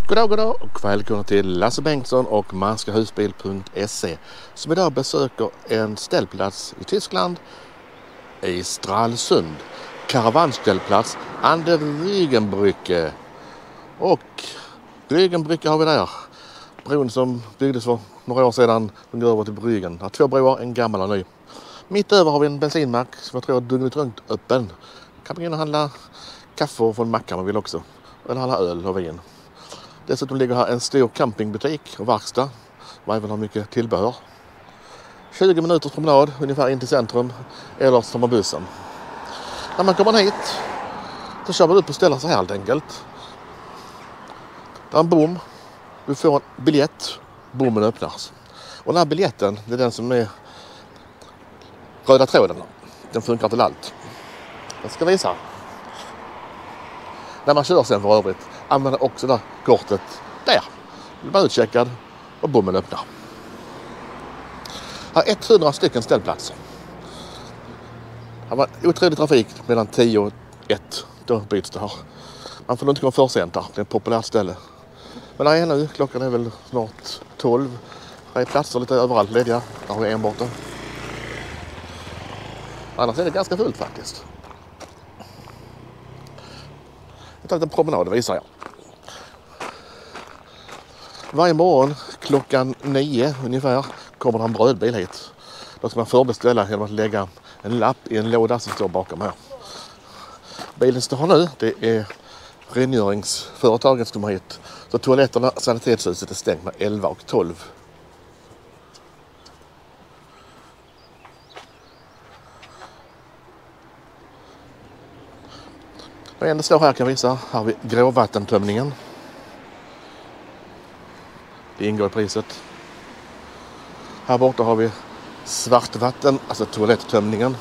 God dag och välkomna till Lasse Bengtsson och manskahusbil.se som idag besöker en ställplats i Tyskland i Stralsund. Karavanställplats an der Rügenbrücke. Och Rügenbrücke har vi där. Bron som byggdes för några år sedan. Den går över till Bryggen. Har två broar, en gammal och ny. Mitt över har vi en bensinmack som jag tror är dygnet runt öppen. Kan man in och handla kaffe och få en macka om man vill också. Eller handla öl och vin. Dessutom ligger här en stor campingbutik och verkstad och även har mycket tillbehör. 20 minuters promenad ungefär in till centrum eller tar man bussen. När man kommer hit så kör man upp och ställer sig här helt enkelt. Det är en bom. Du får en biljett. Bommen öppnas. Och den här biljetten, det är den som är röda tråden. Den funkar till allt. Jag ska visa. När man kör sen för övrigt använder också det kortet där. Du blir utcheckad och bommen öppnar. Här är 100 stycken ställplatser. Här var otrolig trafik mellan 10 och 1. Då byts det här. Man får inte komma för sent där. Det är ett populärt ställe. Men där är nu. Klockan är väl snart 12. Det är platser lite överallt lediga. Där har vi en borta. Annars är det ganska fullt faktiskt. Jag tar en promenad, visar jag. Varje morgon klockan 9 ungefär kommer det en brödbil hit. Då ska man förbeställa genom att lägga en lapp i en låda som står bakom här. Bilen står nu, det är rengöringsföretagen som kommer hit. Så toaletterna, sanitetshuset är stängt med 11 och 12. Men det står här kan jag visa. Här har vi gråvattentömningen. Det ingår i priset. Här borta har vi svartvatten, alltså toaletttömningen.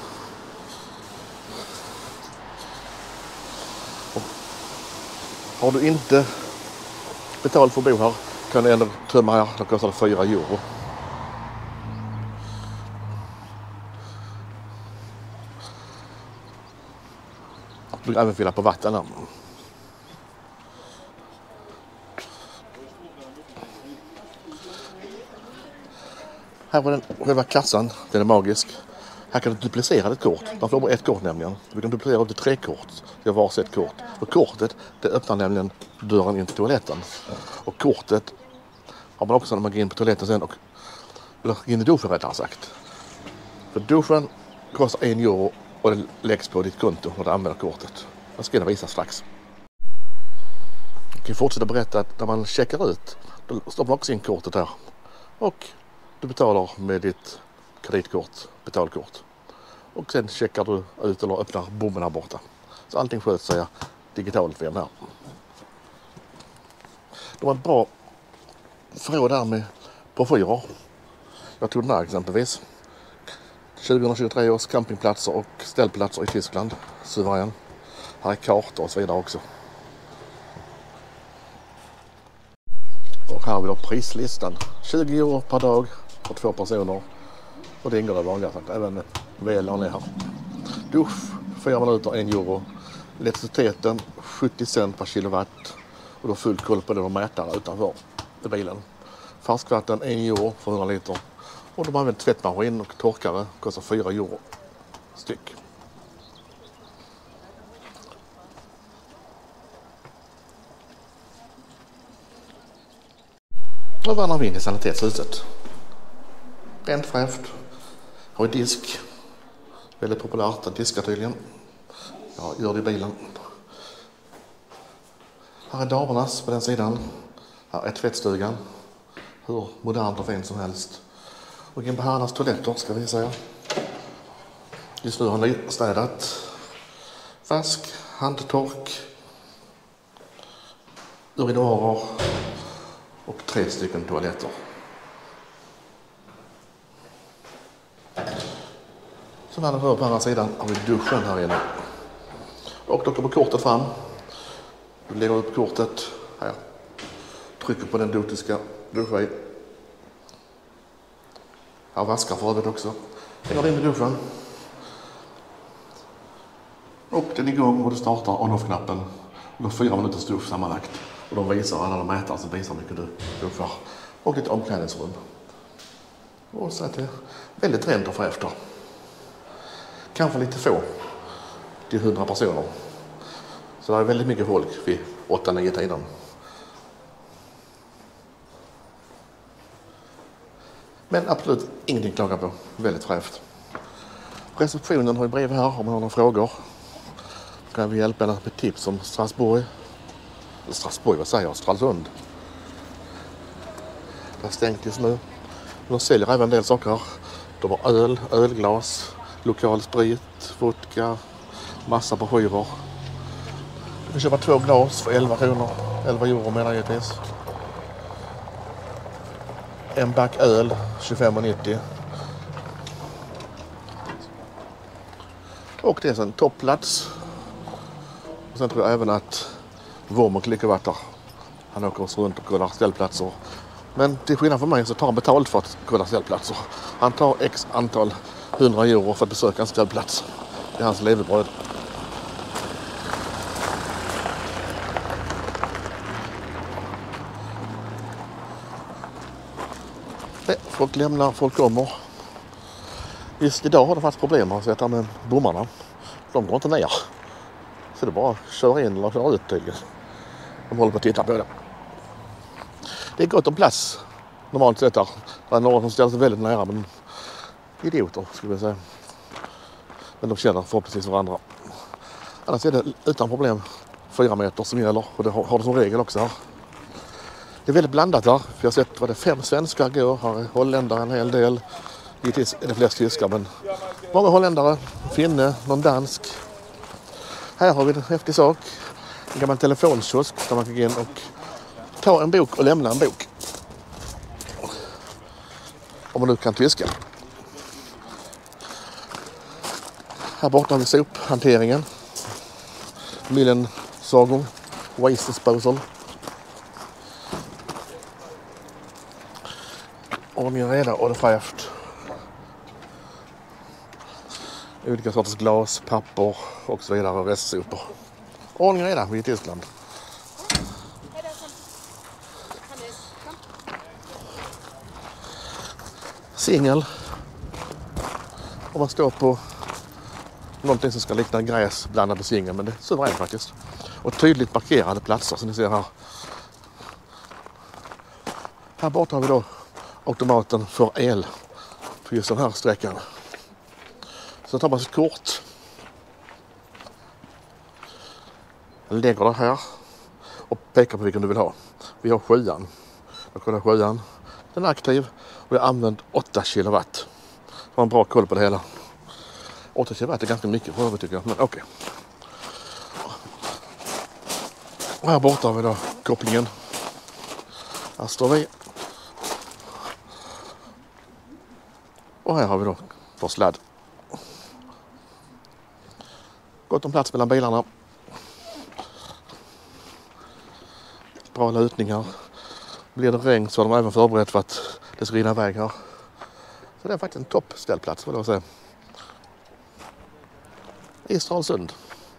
Och har du inte betalt för att bo här kan du ändå tömma här. Då kostar det 4 euro. Du kan även fylla på vatten här. Här var den själva kassan, den är magisk. Här kan du duplicera ett kort. Man får bara ett kort nämligen. Du kan duplicera upp till 3 kort. Det är varsitt kort. Och kortet, det öppnar nämligen dörren in till toaletten. Och kortet har man också när man går in på toaletten sen och eller in i duschen rättare sagt. För duschen kostar 1 euro och det läggs på ditt konto när du använder kortet. Jag ska visa strax. Jag kan fortsätta berätta att när man checkar ut då stoppar man också in kortet här. Och du betalar med ditt kreditkort, betalkort. Och sen checkar du ut eller öppnar bommen här borta. Så allting sköts sig digitalt via den här. De har ett bra förråd där med broschyrer. Jag tog den här exempelvis. 2023 års campingplatser och ställplatser i Tyskland. Suverän. Här är kartor och så vidare också. Och här har vi då prislistan. 20 euro per dag för 2 personer. Och det ingår det vanliga sagt. Även VLAN är här. Dusch 4 minuter 1 euro. Elektriciteten 70 cent per kilowatt. Och då full koll på det de mätare utanför bilen. Färskvatten 1 euro för 100 liter. Och de använder tvättmaskin och torkare. Kostar 4 euro styck. Då vandrar vi in i sanitetshuset. Rent fräscht. Har vi disk. Väldigt populärt att diska tydligen. Jag gör det i bilen. Här är damernas på den sidan. Här är tvättstugan. Hur modernt och fint som helst. Och in på herrarnas toaletter ska vi säga. Just nu har ni städat. Vask, handtork. Urinoarer. Och 3 stycken toaletter. Så när ni hör på andra sidan har vi duschen här inne. Och då kommer kortet fram. Du lägger upp kortet här. Trycker på den dotiska duschen. Här vaskar för övrigt också. Lägger in i duschen. Och den är igång och du startar on-off-knappen. Och då 4 minuters dusch sammanlagt. Och de visar alla de mätare som visar hur mycket du får. Och ett omklädningsrum. Och så att det är väldigt rent att få efter. Kanske lite få till 100 personer. Så det är väldigt mycket folk vid 8-9 tiden. Men absolut ingenting att klaga på. Väldigt fräscht. Receptionen har ju brev här om man har några frågor. Kan vi hjälpa med tips om Strasbourg. Strasbourg, vad säger jag? Stralsund. Det är stängt just nu. De säljer även en del saker. De har öl, ölglas, lokal sprit, vodka, massa broschyrer. Du kan köpa 2 glas för 11 kronor. 11 euro menar jag givetvis. En back öl, 25,90. Och det är en toppplats. Och sen tror jag även att Vormok ligger varit där. Han åker oss runt och kollar ställplatser. Men till skillnad från mig så tar han betalt för att kolla ställplatser. Han tar x antal 100 euro för att besöka en ställplats. Det är hans levebröd. Folk lämnar, folk kommer. Just idag har det varit problem med bommarna. De går inte ner. Så det är bara att köra in eller köra ut tydligen. De håller på att titta på det. Det är gott om plats. Normalt sett där. Det är några som ställer sig väldigt nära, men idioter skulle jag säga. Men de känner förhoppningsvis varandra. Annars är det utan problem 4 meter som gäller. Och det har det som regel också här. Det är väldigt blandat här. För jag har sett vad det 5 svenskar går. Här är holländare en hel del. Givetvis är det flest tyskar, men många holländare, finne, någon dansk. Här har vi en häftig sak. En gammal telefonkiosk där man kan gå in och ta en bok och lämna en bok. Om man nu kan tyska. Här borta har vi sophanteringen. Müllentsorgung. Waste disposal. Ordning och reda och det fräscht. Olika sorters glas, papper och så vidare och restsopor. Ordning och reda vid Tyskland. Singel. Om man står på någonting som ska likna gräs blandat med singel, men det är suveränt faktiskt. Och tydligt markerade platser som ni ser här. Här borta har vi då automaten för el på just den här sträckan. Så tar man sitt kort. Lägger det här och pekar på vilken du vill ha. Vi har 7:an. Jag kollar 7:an. Den är aktiv och jag har använt 8 kilowatt. Så har en bra koll på det hela. 8 kilowatt är ganska mycket för övrigt tycker jag, men okej. Och här borta har vi då kopplingen. Här står vi. Och här har vi då vår sladd. Gott om plats mellan bilarna. Bra lutningar. Blir det regn så har de även förberett för att det ska rinna iväg här. Så det är faktiskt en toppställplats vad jag säga. I Stralsund.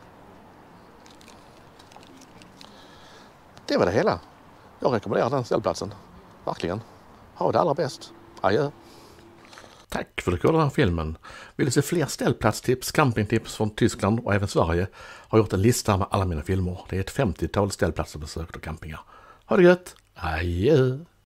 Det var det hela. Jag rekommenderar den ställplatsen. Verkligen. Ha det allra bäst. Adjö. Tack för att du kollade den här filmen. Vill du se fler ställplatstips, campingtips från Tyskland och även Sverige har jag gjort en lista med alla mina filmer. Det är ett 50-tal ställplatser besökt och campingar. Ha det gött! Adjö!